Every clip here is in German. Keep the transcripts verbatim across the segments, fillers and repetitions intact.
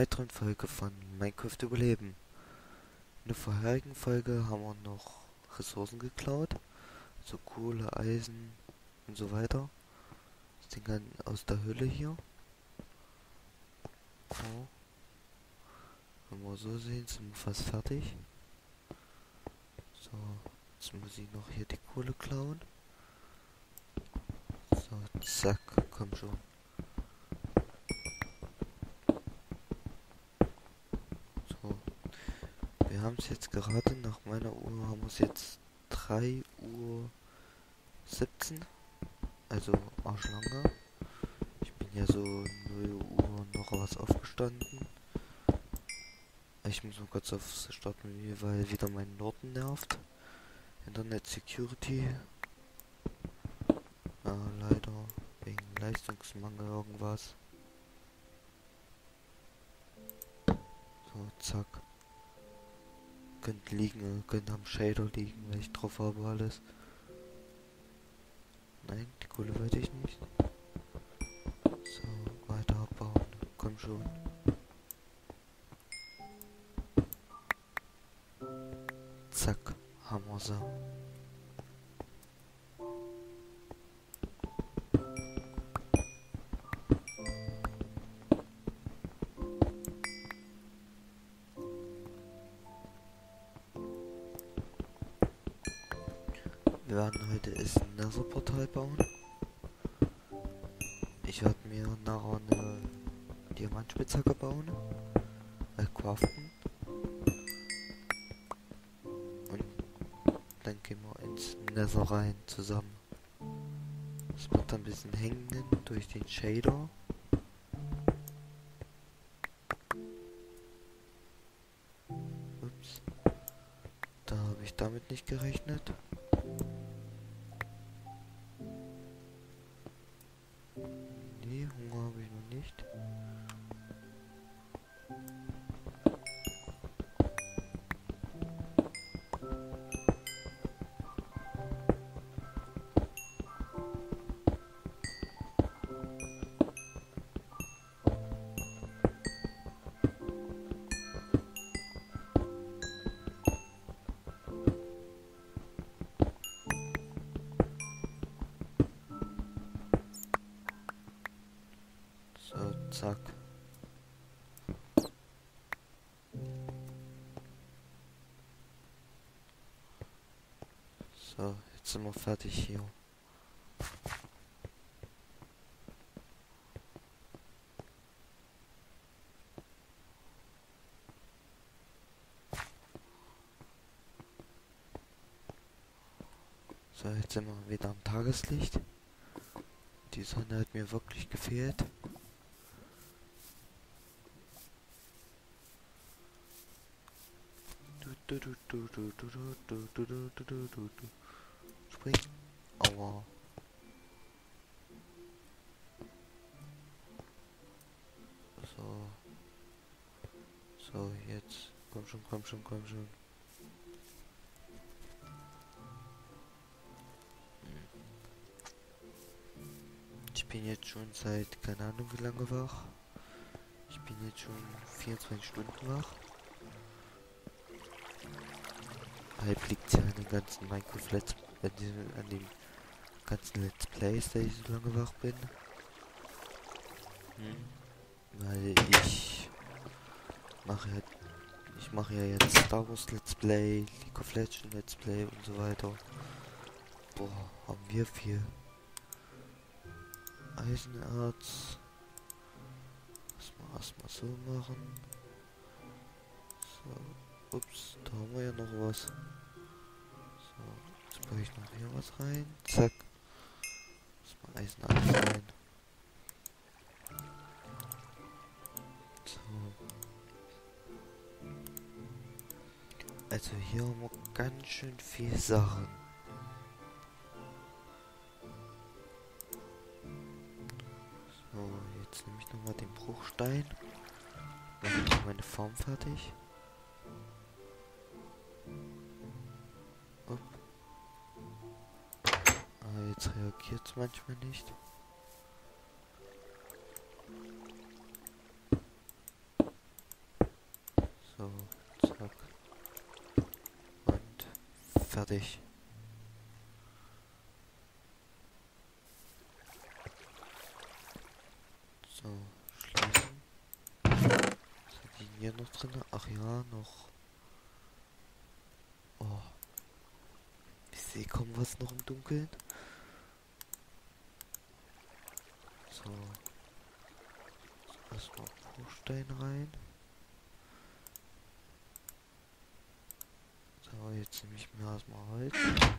weiteren Folge von Minecraft Überleben. In der vorherigen Folge haben wir noch Ressourcen geklaut, so Kohle, Eisen und so weiter. Das Ding dann aus der Höhle hier. So. Wenn wir so sehen, sind wir fast fertig. So, jetzt muss ich noch hier die Kohle klauen. So, zack, komm schon. So. Wir haben es jetzt gerade, nach meiner Uhr haben wir es jetzt drei Uhr siebzehn. Also arschlange. Ich bin ja so null Uhr noch was aufgestanden. Ich muss mal kurz aufs Startmenü, weil wieder mein Norden nervt. Internet Security. Ja, leider. Wegen Leistungsmangel irgendwas. So, zack. Könnte liegen, könnte am Shader liegen, weil ich drauf habe alles. Nein, die Kohle wollte ich nicht. So, weiter abbauen. Komm schon. Zack, haben wir sie. Wir werden heute ein Nether-Portal bauen. Ich werde mir nachher eine Diamantspitzhacke bauen. Äh, craften. Und dann gehen wir ins Nether rein zusammen. Das wird dann ein bisschen hängen durch den Shader. Ups. Da habe ich damit nicht gerechnet. Nee, Hunger habe ich noch nicht. So, zack. So, jetzt sind wir fertig hier. So, jetzt sind wir wieder am Tageslicht. Die Sonne hat mir wirklich gefehlt. Du, du, du, du, du, du, du, du, du, du, du, du, du. Spring. Aua. So. So, jetzt. Komm schon, komm schon, komm schon. Ich bin jetzt schon seit, keine Ahnung wie lange wach. Ich bin jetzt schon vierundzwanzig Stunden wach. Halb liegt ja an den ganzen Minecraft Let's an den, an den ganzen Let's Plays, dass ich so lange wach bin. Hm. Weil ich mache ja, ich mache ja jetzt Star Wars Let's Play, League of Legends Let's Play und so weiter. Boah, haben wir viel. Eisenerz. Lass mal erstmal so machen. So. Ups, da haben wir ja noch was. So, jetzt baue ich noch hier was rein. Zack. Lass mal Eisenerz rein. So. Also hier haben wir ganz schön viel Sachen. So, jetzt nehme ich nochmal den Bruchstein. Dann mache ich meine Farm fertig. Upp. Ah, jetzt reagiert es manchmal nicht. fertig. So, schließen. Was hat die hier noch drin? Ach ja, noch. Oh. Ich sehe kaum was noch im Dunkeln. So. Erstmal Bruchstein rein. So, jetzt nehme ich mir erstmal Holz.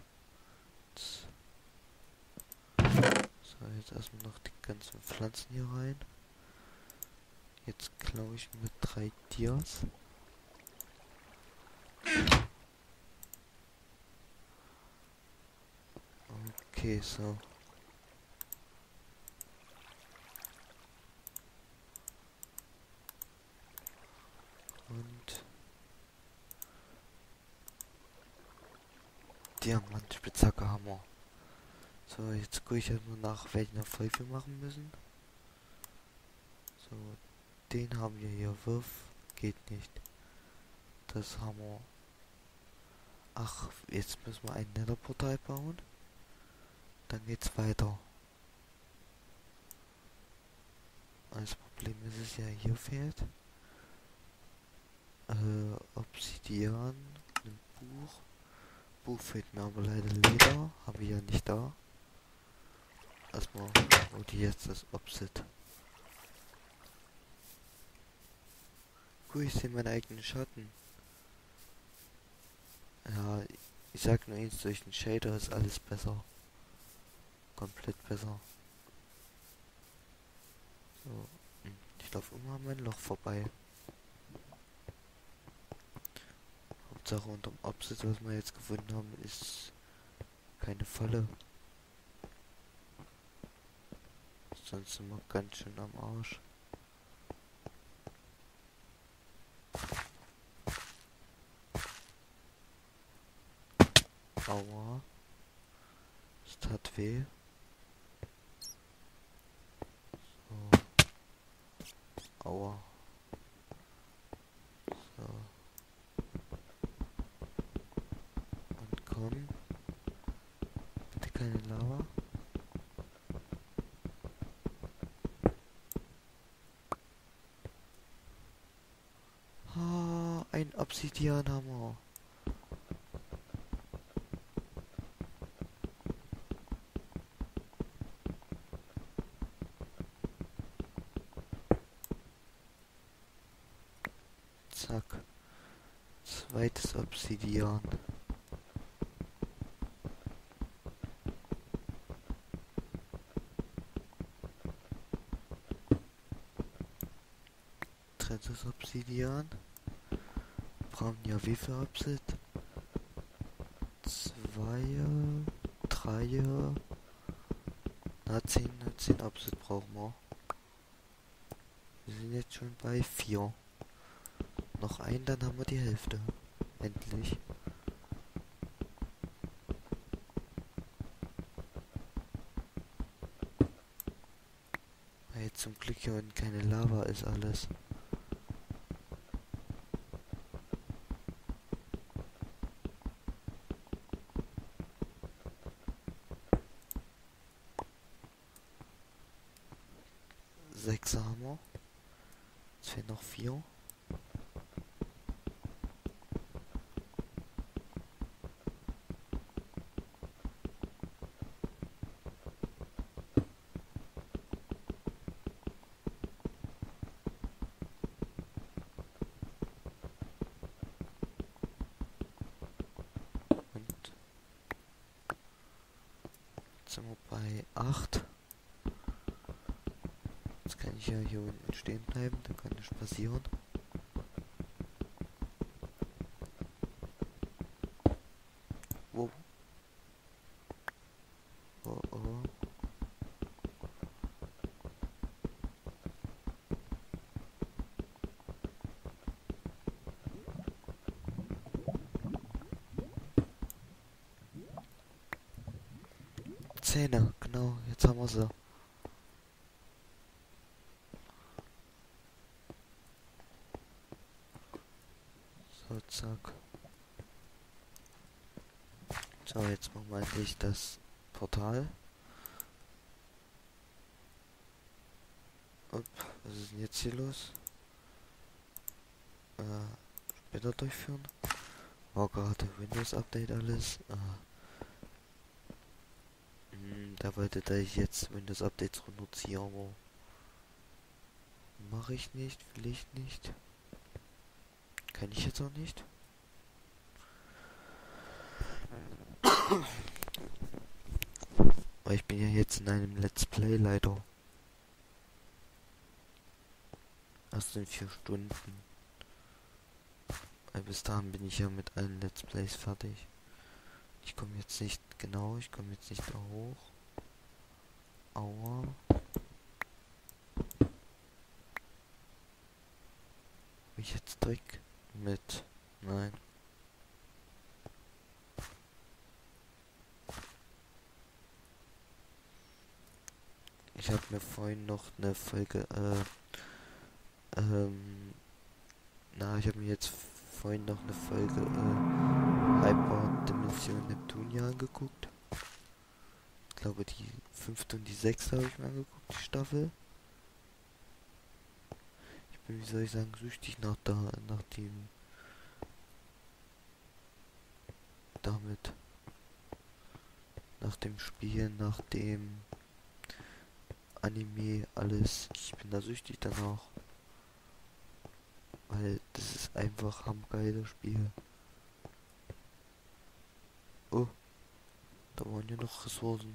So, jetzt erstmal noch die ganzen Pflanzen hier rein. Jetzt klaue ich mir drei Dias. Okay, so. Und Diamantspitzhacke Hammer. So, jetzt gucke ich erstmal nach, welchen Erfolg wir machen müssen. So, den haben wir hier. Wurf geht nicht. Das haben wir. Ach, jetzt müssen wir ein Netherportal bauen. Dann geht's weiter. Das Problem ist es ja, hier fehlt äh, Obsidian, ein Buch. Buch fehlt mir aber leider Leder. Habe ich ja nicht da. Erstmal, wo die jetzt das Obsid. Gut, ich sehe meinen eigenen Schatten. Ja, ich sag nur eins, durch den Shader ist alles besser. Komplett besser. So, ich laufe immer an mein Loch vorbei. Hauptsache unterm Obsid, was wir jetzt gefunden haben, ist keine Falle. Sonst sind wir ganz schön am Arsch. Aua. Es tat weh. So. Aua. So. Und komm. Bitte keine Lava. Ah, ein Obsidianhammer. Zack. Zweites Obsidian. Drittes Obsidian. Brauchen ja wie viel Obsid? Zwei, drei, na zehn, zehn Obsid brauchen wir. Wir sind jetzt schon bei vier. Noch ein, dann haben wir die Hälfte. Endlich. Weil jetzt zum Glück hier unten keine Lava ist alles. Sechs haben wir. Jetzt fehlen noch vier. Und jetzt sind wir bei acht. Jetzt kann ich ja hier unten stehen bleiben, da kann nichts passieren. Wow. Oh oh. Zähne, genau, jetzt haben wir sie. So, zack. So, jetzt machen wir endlich das Portal. Und was ist denn jetzt hier los? Äh, später durchführen. War gerade Windows Update alles. Ah. Hm, da wollte da ich jetzt Windows Updates runterziehen, aber mache ich nicht, will ich nicht. Kann ich jetzt auch nicht. Weil ich bin ja jetzt in einem Let's Play leider. Erst in vier Stunden. Weil bis dahin bin ich ja mit allen Let's Plays fertig. Ich komme jetzt nicht genau, ich komme jetzt nicht da hoch. Aua. Bin ich jetzt Trick mit? Nein. Ich habe mir vorhin noch eine Folge, äh, ähm, na, ich habe mir jetzt vorhin noch eine Folge, äh, Hyperdimension Neptunia angeguckt. Ich glaube, die fünfte und die sechste habe ich mir angeguckt, die Staffel. Ich bin, wie soll ich sagen, süchtig nach da, nach dem, damit, nach dem Spiel, nach dem Anime, alles. Ich bin da süchtig danach. Weil das ist einfach hammergeiles Spiel. Oh, da waren ja noch Ressourcen.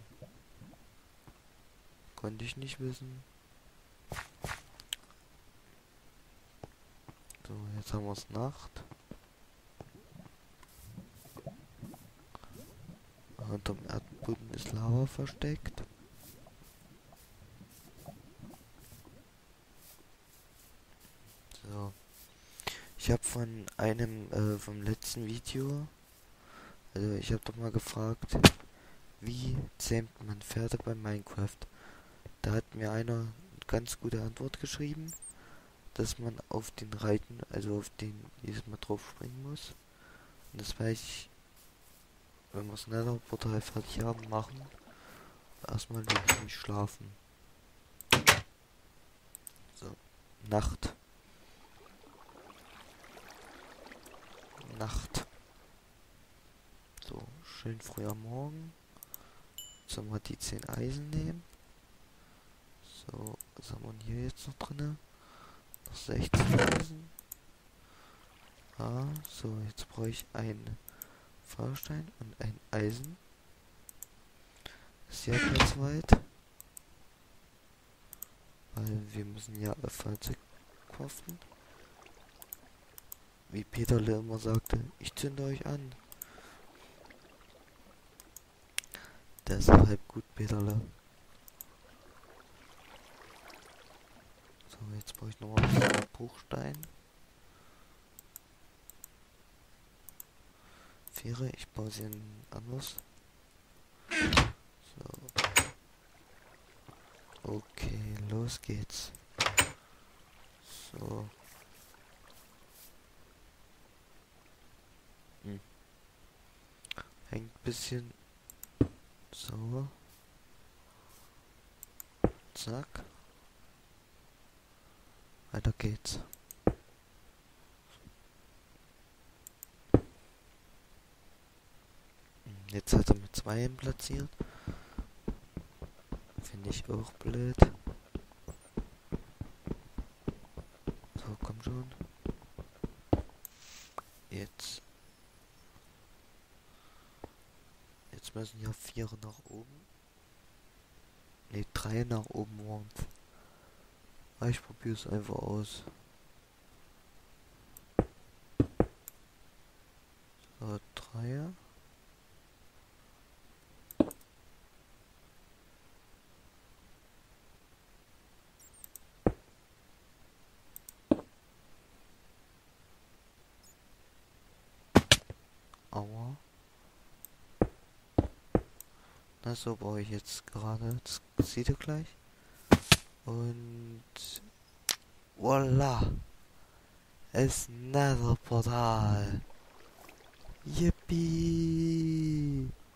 Konnte ich nicht wissen. So, jetzt haben wir es Nacht. Unterm Erdboden ist Lava versteckt. So. Ich habe von einem, äh, vom letzten Video, also ich habe doch mal gefragt, wie zähmt man Pferde bei Minecraft? Da hat mir einer eine ganz gute Antwort geschrieben, dass man auf den Reiten, also auf den jedes Mal drauf springen muss. Und das weiß ich, wenn wir das Nether-Portal fertig haben, machen. Erstmal nicht schlafen. So, Nacht. Nacht. So, schön früh am Morgen. Sollen wir die zehn Eisen nehmen? So, was haben wir hier jetzt noch drin? Noch sechzehn Eisen. Ah, so, jetzt brauche ich einen Feuerstein und ein Eisen. Ist ja ganz weit. Weil wir müssen ja ein Fahrzeug kaufen. Wie Peterle immer sagte, ich zünde euch an. Der ist auch halb gut, Peterle. So, jetzt brauche ich noch mal ein bisschen Bruchstein. Fähre, ich baue sie anders. So. Okay, los geht's. So. Hm. Hängt ein bisschen. So. Zack. Weiter geht's. Jetzt hat er mit zwei platziert. Finde ich auch blöd. So, komm schon. Jetzt. Jetzt müssen ja vier nach oben. Ne, drei nach oben waren. Ich probiere es einfach aus. So, drei. Aua. Na, so baue ich jetzt gerade. Das seht ihr gleich. Und voila. Es Nether Portal. Yippie.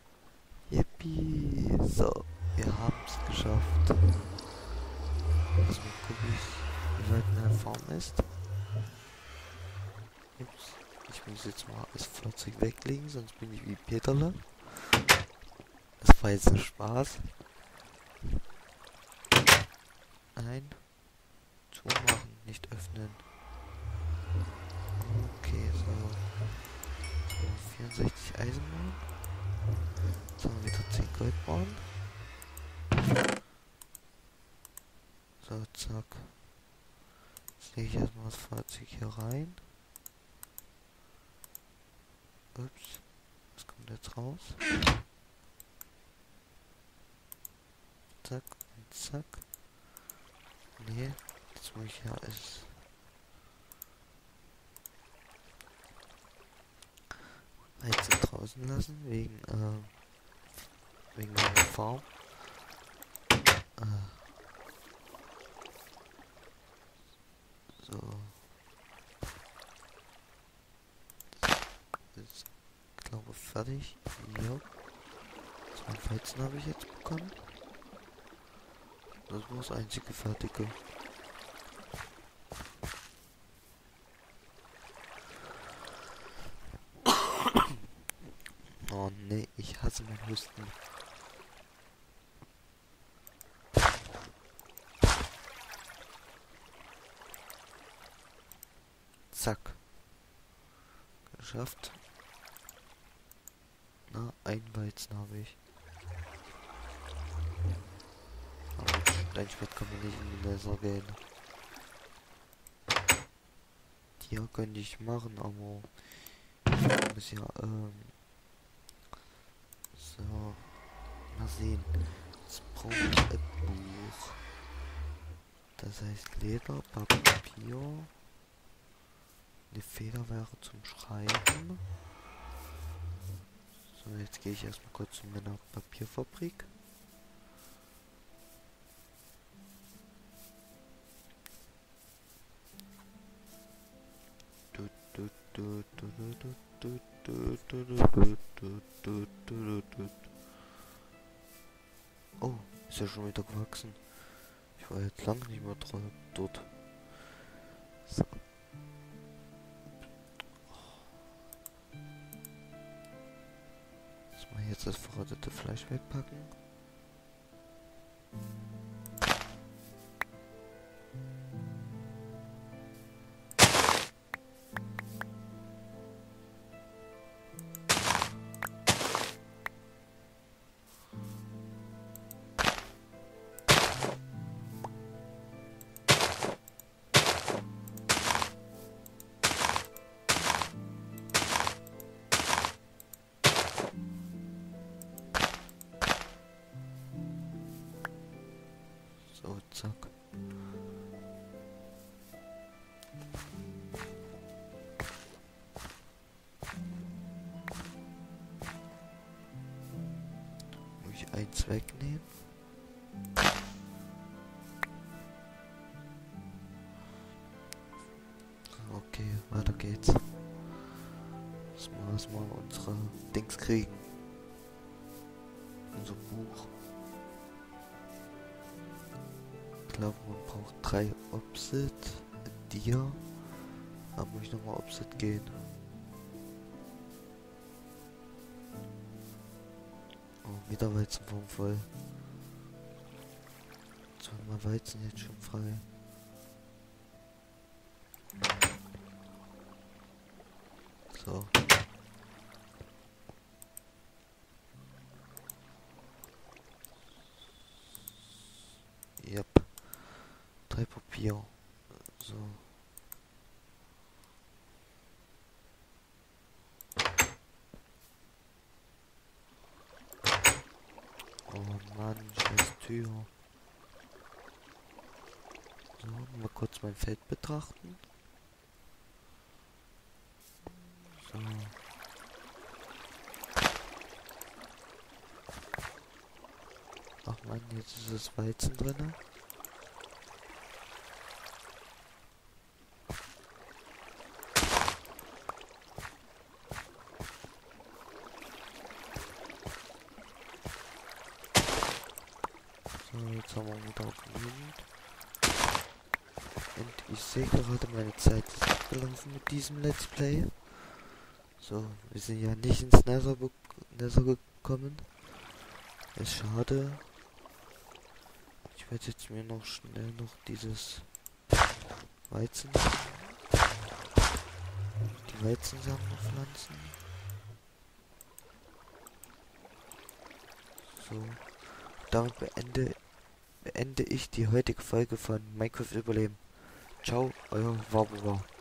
So, wir haben es geschafft. Erstmal gucke ich, wie weit meine Farm ist. Ups. Ich muss jetzt mal das Fahrzeug weglegen, sonst bin ich wie Peterle. Das war jetzt ein Spaß. Ein. Zumachen, nicht öffnen. Okay, so. so vierundsechzig Eisenbahn. Jetzt haben wir wieder zehn Goldbahnen. So, zack. Jetzt lege ich erstmal das Fahrzeug hier rein. Ups. Was kommt jetzt raus? Zack und zack. Nee, das muss ich ja alles Weizen draußen lassen, wegen, äh, wegen meiner Farm. Äh, so. Das ist, glaube ich, fertig. Ja. Zwei Weizen habe ich jetzt bekommen. Das war das einzige fertige. Oh nee, ich hasse mein Husten. Zack. Geschafft. Na, ein Weizen habe ich. Aber Steinschwert kann man nicht in die Nether gehen. Die hier könnte ich machen, aber ich muss ja, ähm, so, mal sehen. Jetzt brauche ich ein Buch. Das heißt Leder, Papier. Eine Feder wäre zum Schreiben. So, jetzt gehe ich erstmal kurz zu meiner Papierfabrik. Oh, ist ja schon wieder gewachsen. Ich war jetzt lange nicht mehr dort. So. Jetzt mal jetzt das verrottete Fleisch wegpacken. So, zack. Muss ich eins wegnehmen? Okay, weiter geht's. Müssen wir erstmal unsere Dings kriegen. Unser Buch. Ich glaube, man braucht drei Opsit. Dir. Da muss ich nochmal Opsit gehen. Oh, wieder Weizenform voll. Zweimal Weizen jetzt schon frei. So. Yep. Drei Papier. So. Oh Mann, scheiß Tür. So, mal kurz mein Feld betrachten. So. Ach Mann, jetzt ist das Weizen drin. jetzt haben wir wieder genügend. Und ich sehe gerade, meine Zeit ist abgelaufen mit diesem Let's Play. So, wir sind ja nicht ins Nether, Nether gekommen. Ist schade. Ich werde jetzt mir noch schnell noch dieses Weizen, die Weizensamen noch pflanzen. So, damit beende, beende ich die heutige Folge von Minecraft Überleben. Ciao, euer Wabuwa.